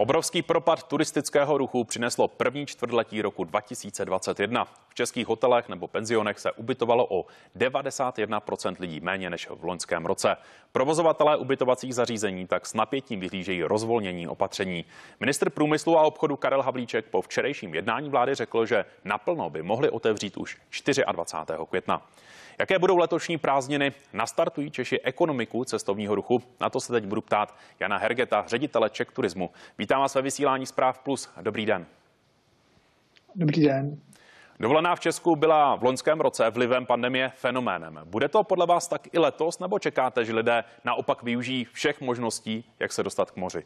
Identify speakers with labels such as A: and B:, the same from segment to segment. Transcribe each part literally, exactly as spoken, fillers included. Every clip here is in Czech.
A: Obrovský propad turistického ruchu přineslo první čtvrtletí roku dva tisíce dvacet jedna. V českých hotelech nebo penzionech se ubytovalo o devadesát jedna procent lidí méně než v loňském roce. Provozovatelé ubytovacích zařízení tak s napětím vyhlížejí rozvolnění opatření. Ministr průmyslu a obchodu Karel Havlíček po včerejším jednání vlády řekl, že naplno by mohli otevřít už dvacátého čtvrtého května. Jaké budou letošní prázdniny? Nastartují Češi ekonomiku cestovního ruchu? Na to se teď budu ptát Jana Hergeta, ředitele Czech Turismu. Vítám vás ve vysílání Zpráv Plus. Dobrý den.
B: Dobrý den.
A: Dovolená v Česku byla v loňském roce vlivem pandemie fenoménem. Bude to podle vás tak i letos, nebo čekáte, že lidé naopak využijí všech možností, jak se dostat k moři?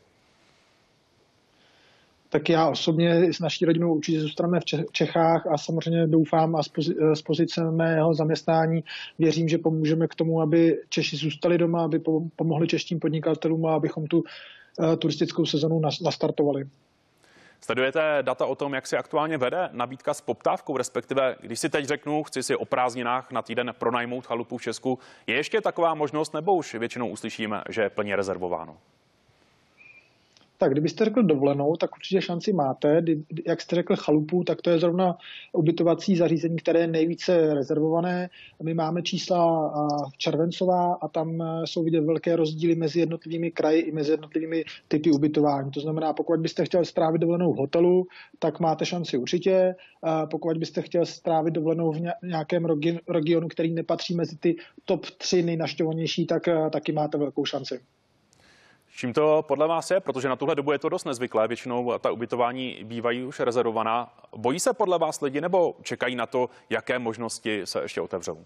B: Tak já osobně s naší rodinou určitě zůstaneme v Čechách a samozřejmě doufám a z pozice mého zaměstnání věřím, že pomůžeme k tomu, aby Češi zůstali doma, aby pomohli češtím podnikatelům a abychom tu turistickou sezonu nastartovali.
A: Sledujete data o tom, jak se aktuálně vede nabídka s poptávkou, respektive když si teď řeknu, chci si o prázdninách na týden pronajmout chalupu v Česku, je ještě taková možnost, nebo už většinou uslyšíme, že je plně rezervováno?
B: Tak kdybyste řekl dovolenou, tak určitě šanci máte. Jak jste řekl chalupu, tak to je zrovna ubytovací zařízení, které je nejvíce rezervované. My máme čísla červencová a tam jsou vidět velké rozdíly mezi jednotlivými kraji i mezi jednotlivými typy ubytování. To znamená, pokud byste chtěl strávit dovolenou v hotelu, tak máte šanci určitě. Pokud byste chtěl strávit dovolenou v nějakém regionu, který nepatří mezi ty top tři nejnavštěvovanější, tak taky máte velkou šanci.
A: Čím to podle vás je? Protože na tuhle dobu je to dost nezvyklé. Většinou ta ubytování bývají už rezervovaná. Bojí se podle vás lidi nebo čekají na to, jaké možnosti se ještě otevřou?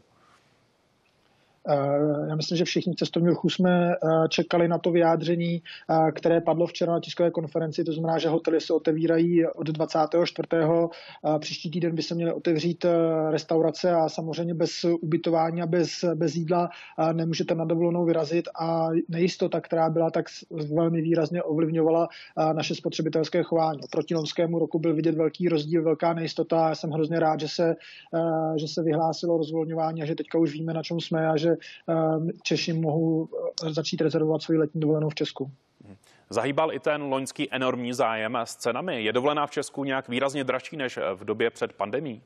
B: Já myslím, že všichni v cestovním ruchu jsme čekali na to vyjádření, které padlo včera na tiskové konferenci. To znamená, že hotely se otevírají od dvacátého čtvrtého Příští týden by se měly otevřít restaurace a samozřejmě bez ubytování a bez, bez jídla nemůžete na dovolenou vyrazit a nejistota, která byla, tak velmi výrazně ovlivňovala naše spotřebitelské chování. Proti loňskému roku byl vidět velký rozdíl, velká nejistota. Já jsem hrozně rád, že se, že se vyhlásilo rozvolňování a že teďka už víme, na čem jsme a že Češi mohou začít rezervovat svoji letní dovolenou v Česku.
A: Zahýbal i ten loňský enormní zájem s cenami. Je dovolená v Česku nějak výrazně dražší než v době před pandemií?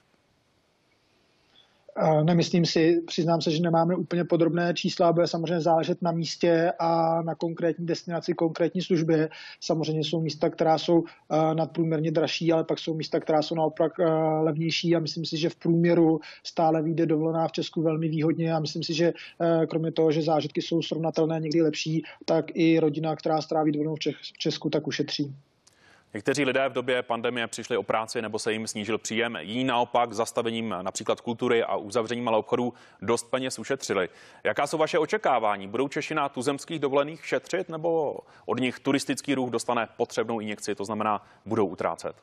B: Nemyslím si, přiznám se, že nemáme úplně podrobné čísla, bude samozřejmě záležet na místě a na konkrétní destinaci, konkrétní službě. Samozřejmě jsou místa, která jsou nadprůměrně dražší, ale pak jsou místa, která jsou naopak levnější a myslím si, že v průměru stále vyjde dovolená v Česku velmi výhodně a myslím si, že kromě toho, že zážitky jsou srovnatelné, někdy lepší, tak i rodina, která stráví dovolenou v Česku, tak ušetří.
A: Někteří lidé v době pandemie přišli o práci nebo se jim snížil příjem, jiní naopak zastavením například kultury a uzavřením malou obchodů dost peněz ušetřili. Jaká jsou vaše očekávání? Budou Češi na tuzemských dovolených šetřit nebo od nich turistický ruch dostane potřebnou injekci, to znamená budou utrácet?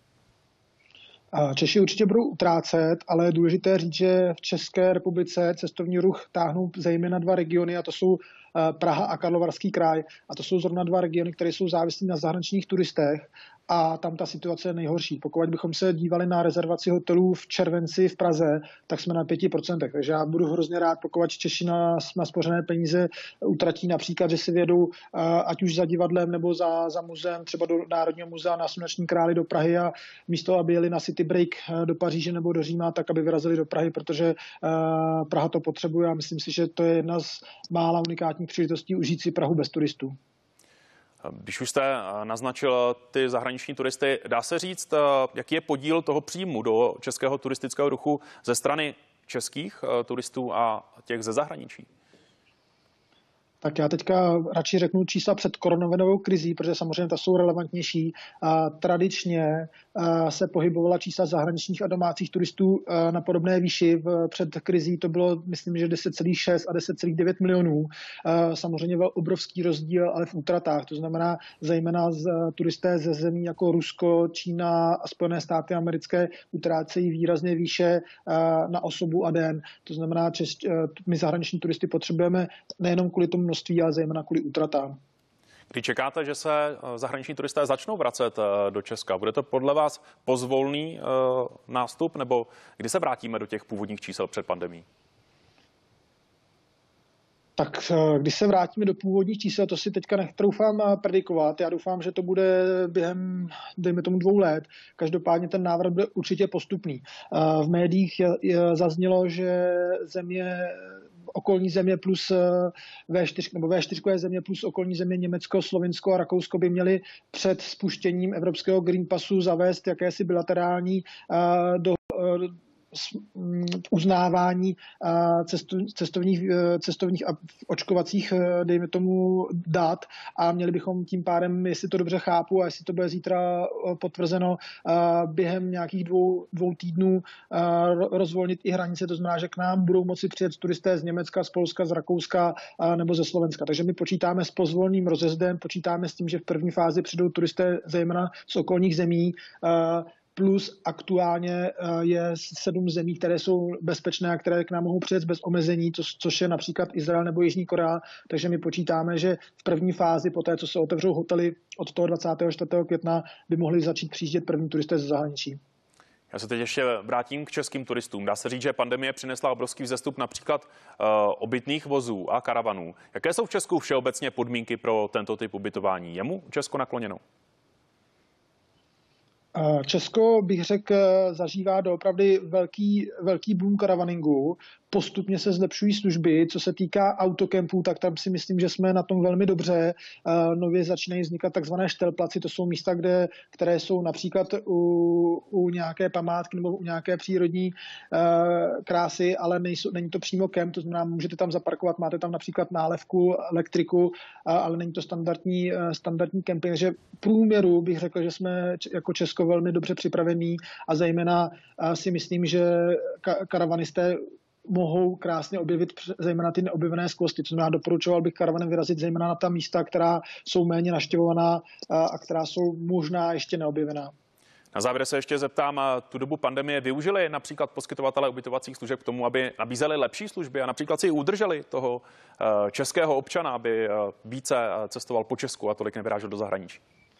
B: Češi určitě budou utrácet, ale je důležité říct, že v České republice cestovní ruch táhnou zejména dva regiony a to jsou Praha a Karlovarský kraj. A to jsou zrovna dva regiony, které jsou závislí na zahraničních turistech a tam ta situace je nejhorší. Pokud bychom se dívali na rezervaci hotelů v červenci v Praze, tak jsme na pěti procentech. Takže já budu hrozně rád, pokud Češi na, na spořené peníze utratí například, že si vědou ať už za divadlem nebo za, za muzeem, třeba do Národního muzea na Sluneční králi do Prahy a místo, aby jeli na city break do Paříže nebo do Říma, tak aby vyrazili do Prahy, protože Praha to potřebuje a myslím si, že to je jedna z mála unikátních příležitostí užít si Prahu bez turistů.
A: Když už jste naznačil ty zahraniční turisty, dá se říct, jaký je podíl toho příjmu do českého turistického ruchu ze strany českých turistů a těch ze zahraničí?
B: Tak já teďka radši řeknu čísla před koronavirovou krizí, protože samozřejmě ta jsou relevantnější. Tradičně se pohybovala čísla zahraničních a domácích turistů na podobné výši. Před krizí to bylo, myslím, že deset celá šest a deset celá devět milionů. Samozřejmě byl obrovský rozdíl, ale v útratách. To znamená zejména z turisté ze zemí jako Rusko, Čína a Spojené státy americké utrácejí výrazně výše na osobu a den. To znamená, že my zahraniční turisty potřebujeme nejenom kvůli tomu množství, ale zejména kvůli útratám.
A: Kdy čekáte, že se zahraniční turisté začnou vracet do Česka? Bude to podle vás pozvolný nástup, nebo kdy se vrátíme do těch původních čísel před pandemií?
B: Tak když se vrátíme do původních čísel, to si teďka netroufám predikovat. Já doufám, že to bude během, dejme tomu, dvou let. Každopádně ten návrat bude určitě postupný. V médiích zaznělo, že země, okolní země plus vé čtyři, nebo vé čtyři země plus okolní země Německo, Slovinsko a Rakousko by měly před spuštěním evropského Green Passu zavést jakési bilaterální do uznávání cestovních, cestovních a očkovacích, dejme tomu, dat a měli bychom tím pádem, jestli to dobře chápu a jestli to bude zítra potvrzeno, během nějakých dvou, dvou týdnů rozvolnit i hranice, to znamená, že k nám budou moci přijet turisté z Německa, z Polska, z Rakouska nebo ze Slovenska. Takže my počítáme s pozvolným rozezdem, počítáme s tím, že v první fázi přijdou turisté zejména z okolních zemí, plus aktuálně je sedm zemí, které jsou bezpečné a které k nám mohou přijet bez omezení, což je například Izrael nebo Jižní Korea. Takže my počítáme, že v první fázi, po té, co se otevřou hotely od toho dvacátého čtvrtého května, by mohli začít přijíždět první turisté ze zahraničí.
A: Já se teď ještě vrátím k českým turistům. Dá se říct, že pandemie přinesla obrovský vzestup například uh, obytných vozů a karavanů. Jaké jsou v Česku všeobecně podmínky pro tento typ ubytování? Je mu Česko nakloněno?
B: Česko, bych řekl, zažívá doopravdy velký, velký boom karavaningu. Postupně se zlepšují služby. Co se týká autokempů, tak tam si myslím, že jsme na tom velmi dobře. Nově začínají vznikat takzvané štelplaci. To jsou místa, kde, které jsou například u, u nějaké památky nebo u nějaké přírodní krásy, ale nejsou, není to přímo kemp, to znamená, můžete tam zaparkovat, máte tam například nálevku, elektriku, ale není to standardní, standardní kemping. Takže v průměru bych řekl, že jsme jako Česko velmi dobře připravení a zejména si myslím, že karavanisté mohou krásně objevit zejména ty neobjevené skvosty. To znamená, doporučoval bych karavanem vyrazit zejména na ta místa, která jsou méně navštěvovaná a která jsou možná ještě neobjevená.
A: Na závěr se ještě zeptám, tu dobu pandemie využili například poskytovatelé ubytovacích služeb k tomu, aby nabízeli lepší služby a například si udrželi toho českého občana, aby více cestoval po Česku a tolik nevyrážel do zahraničí?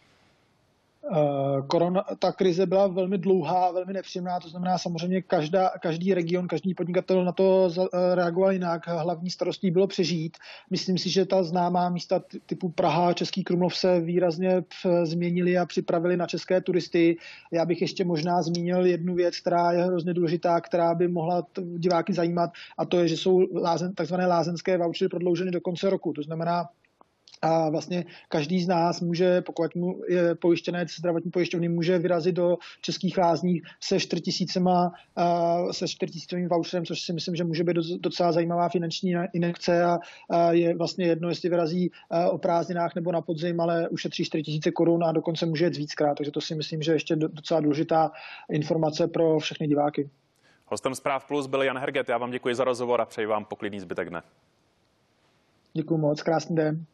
B: Korona, ta krize byla velmi dlouhá, velmi nepříjemná, to znamená samozřejmě každá, každý region, každý podnikatel na to reagoval jinak. Hlavní starostí bylo přežít. Myslím si, že ta známá místa typu Praha, Český Krumlov se výrazně změnili a připravili na české turisty. Já bych ještě možná zmínil jednu věc, která je hrozně důležitá, která by mohla diváky zajímat, a to je, že jsou lázen, takzvané lázeňské vouchery prodlouženy do konce roku. To znamená, a vlastně každý z nás může, pokud mu je pojištěnec zdravotní pojišťovny, může vyrazit do českých lázní se čtyřtisícema, se čtyřtisícovým voucherem, což si myslím, že může být docela zajímavá finanční injekce a je vlastně jedno, jestli vyrazí o prázdninách nebo na podzim, ale ušetří čtyři tisíce korun a dokonce může jet víckrát. Takže to si myslím, že ještě docela důležitá informace pro všechny diváky.
A: Hostem Zpráv Plus byl Jan Herget. Já vám děkuji za rozhovor a přeji vám poklidný zbytek dne.
B: Děkuji moc, krásný den.